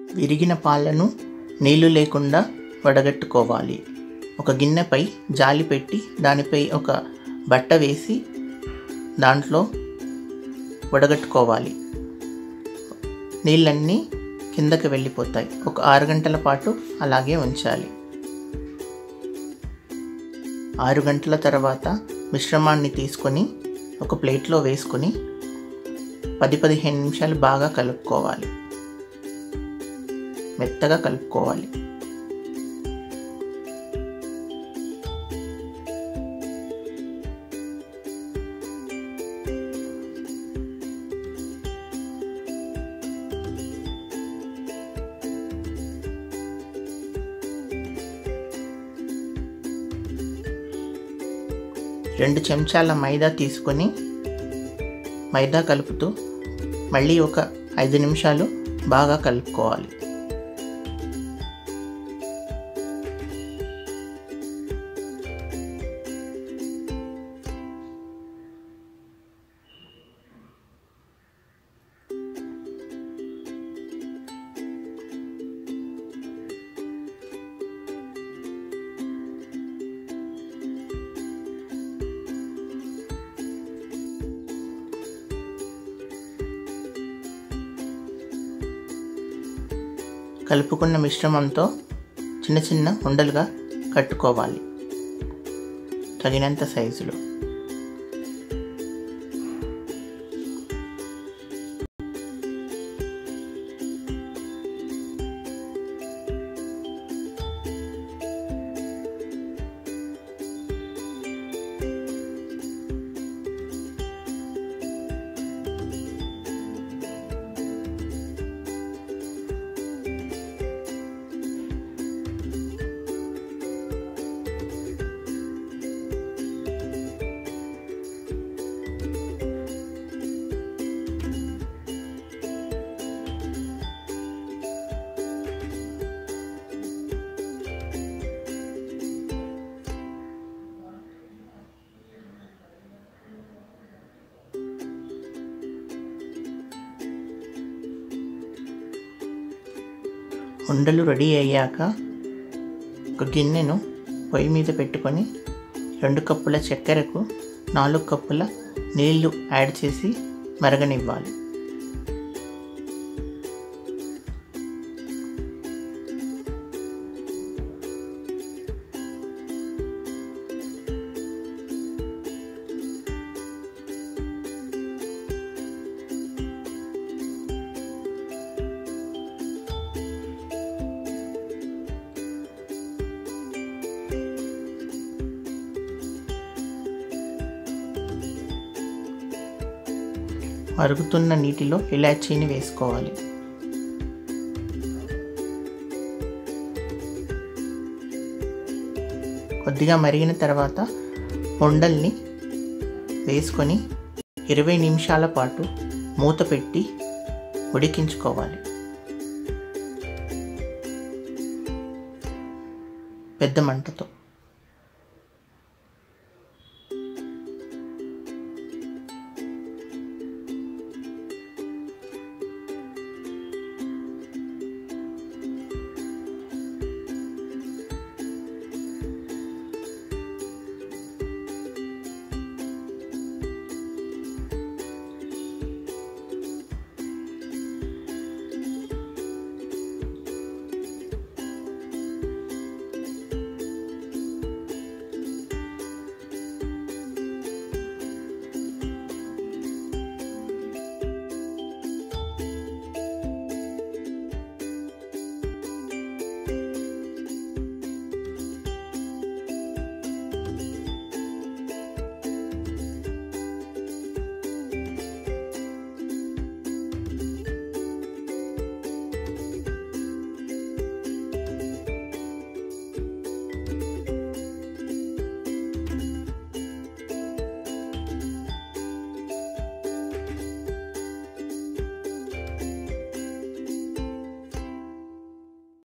విరిగిన పాలను నీళ్లు లేకుండా వడగట్టుకోవాలి. ఒక గిన్నెపై జాలి పెట్టి దానిపై ఒక బట్ట వేసి దాంట్లో వడగట్టుకోవాలి. నీళ్ళన్నీ కిందకి వెళ్ళిపోతాయి. ఒక 6 గంటల పాటు అలాగే ఉంచాలి. 6 గంటల తర్వాత మిశ్రమాన్ని తీసుకొని ఒక ప్లేట్లో వేసుకొని 10-15 నిమిషాలు బాగా కలుపుకోవాలి. మెత్తగా కలుపుకోవాలి. రెండు చెంచాల మైదా తీసుకొని మైదా కలుపుతూ మళ్ళీ ఒక 5 నిమిషాలు బాగా కలుపుకోవాలి. కలుపుకున్న మిశ్రమంతో చిన్న చిన్న ఉండలుగా కట్టుకోవాలి తగినంత సైజులో. ఉండలు రెడీ అయ్యాక ఒక గిన్నెను పొయ్యి మీద పెట్టుకొని 2 కప్పుల చక్కెరకు 4 కప్పుల నీళ్లు యాడ్ చేసి మరగనివ్వాలి. మరుగుతున్న నీటిలో ఇలాచీని వేసుకోవాలి. కొద్దిగా మరిగిన తర్వాత ఉండల్ని వేసుకొని 20 నిమిషాల పాటు మూత పెట్టి ఉడికించుకోవాలి. పెద్ద మంటతో.